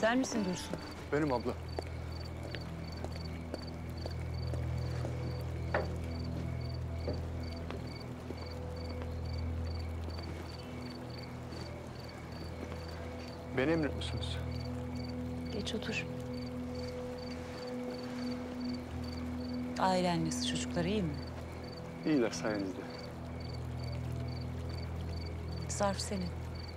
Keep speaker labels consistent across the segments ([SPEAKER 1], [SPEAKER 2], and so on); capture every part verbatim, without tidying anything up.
[SPEAKER 1] Sen misin Dursun?
[SPEAKER 2] Benim abla. Beni emretmişsiniz.
[SPEAKER 1] Geç otur. Aile annesi, çocuklar iyi mi?
[SPEAKER 2] İyiler sayenizde.
[SPEAKER 1] Zarf senin.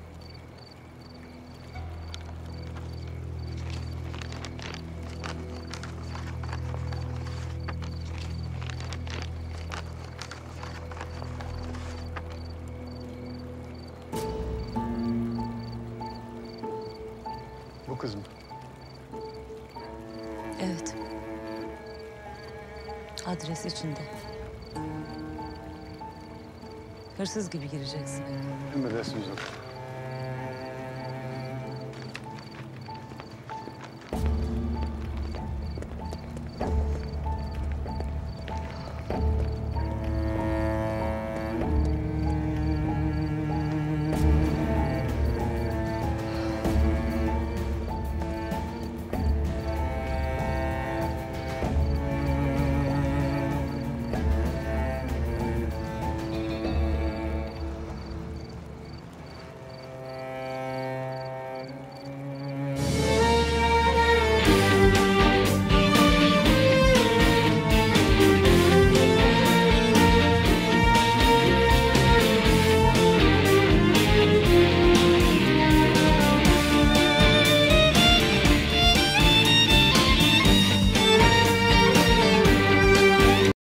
[SPEAKER 2] Bu kız mı?
[SPEAKER 1] Evet. Adres içinde. Hırsız gibi gireceksin.
[SPEAKER 2] Emredersiniz abla.